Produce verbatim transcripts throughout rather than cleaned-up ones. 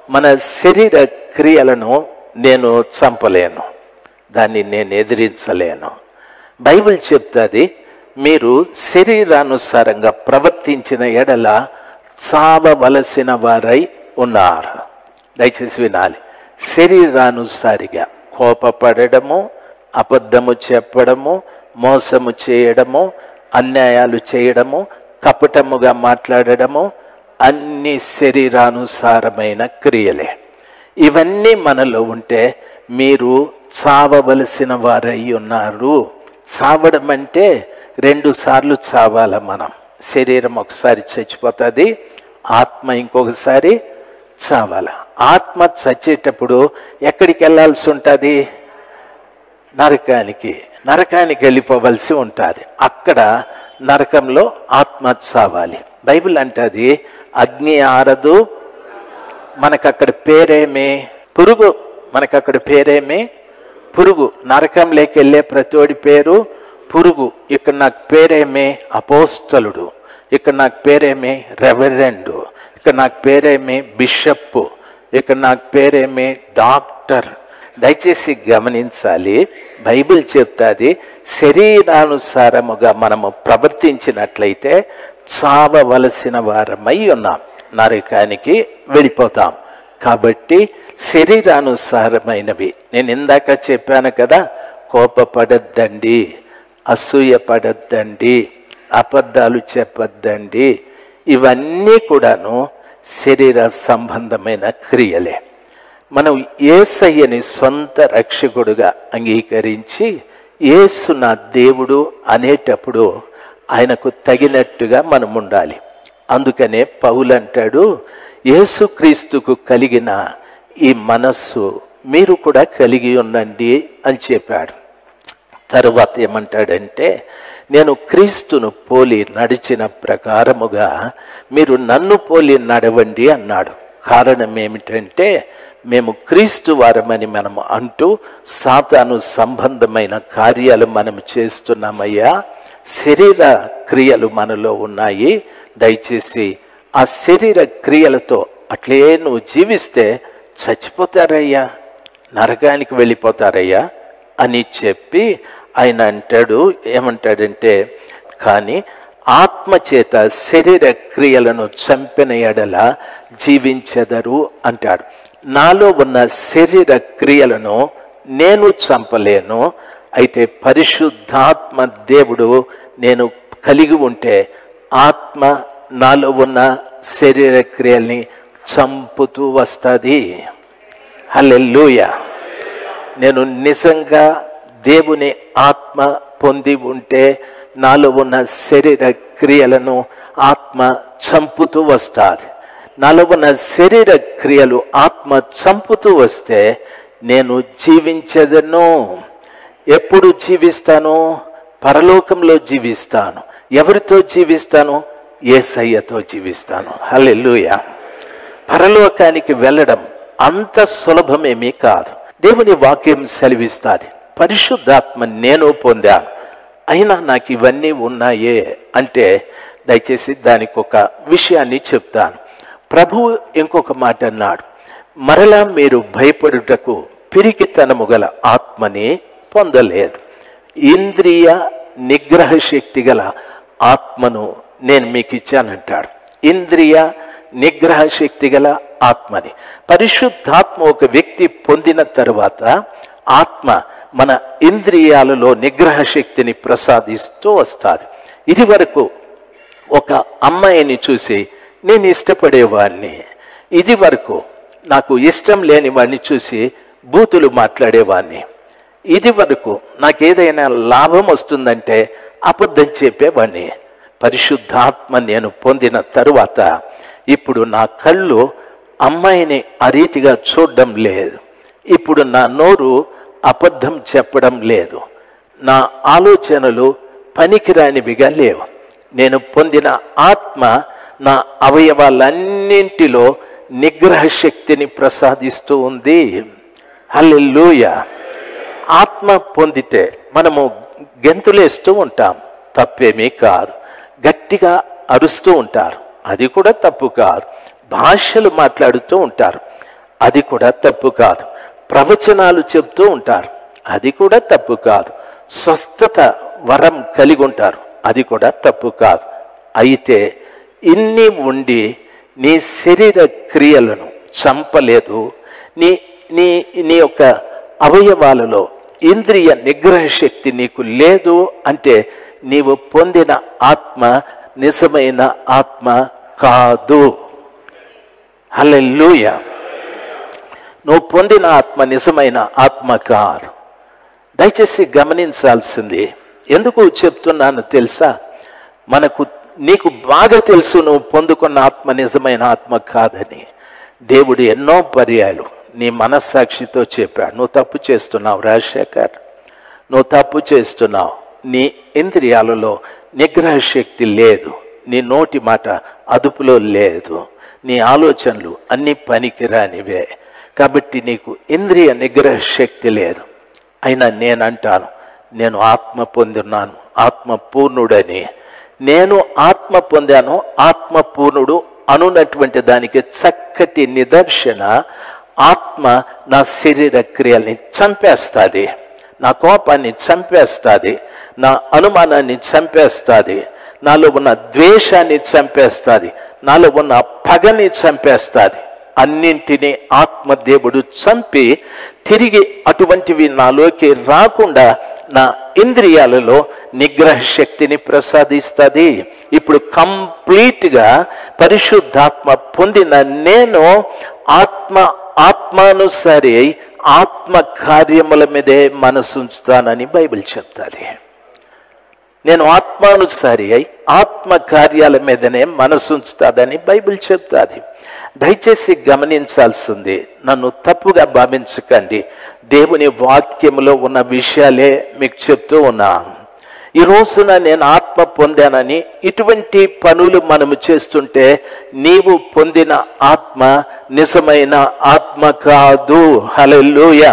మన శరీర క్రియలను నేను చంపలేను, దాన్ని నేను ఎదిరించలేను. బైబిల్ చెప్తుంది, మీరు శరీరానుసారంగా ప్రవర్తించిన ఎడల చావవలసిన వారై ఉన్నారు. దయచేసి వినాలి. శరీరానుసారిగా కోపపడము, అబద్ధము చెప్పడము, మోసము చేయడము, అన్యాయాలు చేయడము, కపటముగా మాట్లాడడము అన్ని శరీరానుసారమైన క్రియలే. ఇవన్నీ మనలో ఉంటే మీరు చావవలసిన వారై ఉన్నారు. చావడం అంటే రెండు సార్లు చావాల. మనం శరీరం ఒకసారి చచ్చిపోతుంది, ఆత్మ ఇంకొకసారి చావాల. ఆత్మ చచ్చేటప్పుడు ఎక్కడికి వెళ్ళాల్సి ఉంటుంది? నరకానికి. నరకానికి వెళ్ళిపోవలసి ఉంటుంది. అక్కడ నరకంలో ఆత్మ చావాలి. బైబిల్ అంటది అగ్ని ఆరదు, మనకు అక్కడ పేరేమి? పురుగు. మనకు అక్కడ పేరేమి? పురుగు. నరకంలోకి వెళ్ళే ప్రతోడి పేరు పురుగు. ఇక్కడ నాకు పేరేమి? అపోస్తలుడు. ఇక్కడ నాకు పేరేమి? రెవరెండు. ఇక్కడ నాకు పేరేమి? బిషప్. ఇక్కడ నాకు పేరేమి? డాక్టర్. దయచేసి గమనించాలి, బైబిల్ చెప్తాది శరీరానుసారముగా మనము ప్రవర్తించినట్లయితే చావవలసిన వారమై ఉన్నాం, నరకానికి వెళ్ళిపోతాం. కాబట్టి శరీరానుసారమైనవి నేను ఇందాక చెప్పాను కదా, కోపపడద్దండి, అసూయ పడద్దండి, అబద్ధాలు చెప్పద్దండి, ఇవన్నీ కూడాను శరీర సంబంధమైన క్రియలే. మనం యేసయ్యని సొంత రక్షకుడుగా అంగీకరించి యేసు నా దేవుడు అనేటప్పుడు ఆయనకు తగినట్టుగా మనం ఉండాలి. అందుకనే పౌలు అంటాడు, యేసుక్రీస్తుకు కలిగిన ఈ మనస్సు మీరు కూడా కలిగి ఉండండి అని చెప్పాడు. తరువాత ఏమంటాడంటే, నేను క్రీస్తును పోలి నడిచిన ప్రకారముగా మీరు నన్ను పోలి నడవండి అన్నాడు. కారణం ఏమిటంటే, మేము క్రీస్తు వారమని మనము అంటూ సాతాను సంబంధమైన కార్యాలు మనం చేస్తున్నామయ్యా. శరీర క్రియలు మనలో ఉన్నాయి. దయచేసి ఆ శరీర క్రియలతో అట్లే నువ్వు జీవిస్తే చచ్చిపోతారయ్యా, నరకానికి వెళ్ళిపోతారయ్యా అని చెప్పి ఆయన అంటాడు. ఏమంటాడంటే, కానీ ఆత్మచేత శరీర క్రియలను చంపిన ఎడల జీవించెదరు అంటాడు. నాలో ఉన్న శరీర క్రియలను నేను చంపలేను, అయితే పరిశుద్ధాత్మ దేవుడు నేను కలిగి ఉంటే ఆత్మ నాలో ఉన్న శరీర క్రియల్ని చంపుతూ వస్తుంది. హల్లెలూయా. నేను నిజంగా దేవుని ఆత్మ పొంది ఉంటే నాలో ఉన్న శరీర క్రియలను ఆత్మ చంపుతూ వస్తుంది. నాలో ఉన్న శరీర క్రియలు ఆత్మ చంపుతూ వస్తే నేను జీవించదను. ఎప్పుడు జీవిస్తాను? పరలోకంలో జీవిస్తాను. ఎవరితో జీవిస్తాను? యేసయ్యతో జీవిస్తాను. హల్లెలూయా. పరలోకానికి వెళ్ళడం అంత సులభమేమీ కాదు. దేవుని వాక్యం సెలవిస్తుంది, పరిశుద్ధాత్మ నేను పొందాను, అయినా నాకు ఇవన్నీ ఉన్నాయే అంటే, దయచేసి దానికి ఒక విషయాన్ని చెప్తాను. ప్రభువు ఇంకొక మాట అన్నాడు, మరలా మీరు భయపడుటకు పిరికితనము గల ఆత్మని పొందలేదు, ఇంద్రియ నిగ్రహ శక్తి గల ఆత్మను నేను మీకు ఇచ్చానంటాడు. ఇంద్రియ నిగ్రహ శక్తి గల ఆత్మని. పరిశుద్ధాత్మ ఒక వ్యక్తి పొందిన తరువాత ఆత్మ మన ఇంద్రియాలలో నిగ్రహ శక్తిని ప్రసాదిస్తూ వస్తుంది. ఇది వరకు ఒక అమ్మాయిని చూసి నేను ఇష్టపడేవాడిని, ఇది వరకు నాకు ఇష్టం లేని వాడిని చూసి బూతులు మాట్లాడేవాడిని, ఇది వరకు నాకు ఏదైనా లాభం వస్తుందంటే అబద్ధం చెప్పేవాడిని. పరిశుద్ధాత్మ నేను పొందిన తరువాత ఇప్పుడు నా కళ్ళు అమ్మాయిని ఆ రీతిగా చూడడం లేదు, ఇప్పుడు నా నోరు అబద్ధం చెప్పడం లేదు, నా ఆలోచనలు పనికిరానివిగా లేవు. నేను పొందిన ఆత్మ నా అవయవాలన్నింటిలో నిగ్రహ శక్తిని ప్రసాదిస్తూ ఉంది. హల్లెలూయా. ఆత్మ పొందితే మనము గెంతులేస్తూ ఉంటాం, తప్పేమీ కాదు. గట్టిగా అరుస్తూ ఉంటారు, అది కూడా తప్పు కాదు. భాషలు మాట్లాడుతూ ఉంటారు, అది కూడా తప్పు కాదు. ప్రవచనాలు చెప్తూ ఉంటారు, అది కూడా తప్పు కాదు. స్వస్థత వరం కలిగి ఉంటారు, అది కూడా తప్పు కాదు. అయితే ఇన్ని ఉండి నీ శరీర క్రియలను చంపలేదు, నీ నీ నీ యొక్క అవయవాలలో ఇంద్రియ నిగ్రహ శక్తి నీకు లేదు అంటే నీవు పొందిన ఆత్మ నిజమైన ఆత్మ కాదు. హల్లెలూయా. నువ్వు పొందిన ఆత్మ నిజమైన ఆత్మ కాదు. దయచేసి గమనించాల్సింది. ఎందుకు చెప్తున్నాను తెలుసా? మనకు నీకు బాగా తెలుసు నువ్వు పొందుకున్న ఆత్మ నిజమైన ఆత్మ కాదని. దేవుడు ఎన్నో పర్యాలు నీ మనస్సాక్షితో చెప్పాడు, నువ్వు తప్పు చేస్తున్నావు రాజశేఖర్, నువ్వు తప్పు చేస్తున్నావు, నీ ఇంద్రియాలలో నిగ్రహ శక్తి లేదు, నీ నోటి మాట అదుపులో లేదు, నీ ఆలోచనలు అన్ని పనికిరానివే, కాబట్టి నీకు ఇంద్రియ నిగ్రహ శక్తి లేదు. అయినా నేనంటాను, నేను ఆత్మ పొందున్నాను, ఆత్మ పూర్ణుడని. నేను ఆత్మ పొందాను, ఆత్మ పూర్ణుడు అనున్నటువంటి దానికి చక్కటి నిదర్శన ఆత్మ నా శరీర క్రియల్ని చంపేస్తుంది, నా కోపాన్ని చంపేస్తుంది, నా అనుమానాన్ని చంపేస్తుంది, నాలో ఉన్న ద్వేషాన్ని చంపేస్తుంది, నాలో ఉన్న పగని చంపేస్తుంది. అన్నింటినీ ఆత్మదేవుడు చంపి తిరిగి అటువంటివి నాలోకి రాకుండా నా ఇంద్రియాలలో నిగ్రహ శక్తిని ప్రసాదిస్తుంది. ఇప్పుడు కంప్లీట్గా పరిశుద్ధాత్మ పొందిన నేను ఆత్మ ఆత్మానుసారి ఆత్మ కార్యముల మీదే మనసు ఉంచుతానని బైబిల్ చెప్తుంది. నేను ఆత్మానుసారి అయి ఆత్మ కార్యాల మీదనే మనసు ఉంచుతాదని బైబిల్ చెప్తుంది. దయచేసి గమనించాల్సింది, నన్ను తప్పుగా భావించకండి, దేవుని వాక్యములో ఉన్న విషయాలే మీకు చెప్తూ ఉన్నాను. ఈ రోజున నేను ఆత్మ పొందానని ఇటువంటి పనులు మనము చేస్తుంటే నీవు పొందిన ఆత్మ నిజమైన ఆత్మ కాదు. హల్లెలూయా.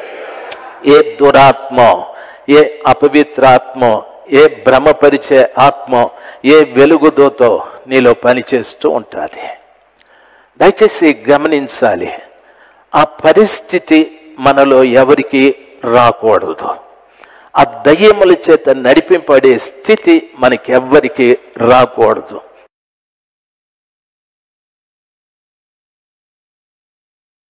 ఏ దురాత్మ, ఏ అపవిత్రాత్మ, ఏ భ్రమపరిచే ఆత్మ, ఏ వెలుగుదోతో నీలో పనిచేస్తూ ఉంటుంది. దయచేసి గమనించాలి, ఆ పరిస్థితి మనలో ఎవరికి రాకూడదు. ఆ దయ్యముల చేత నడిపింపబడే స్థితి మనకి ఎవ్వరికి రాకూడదు.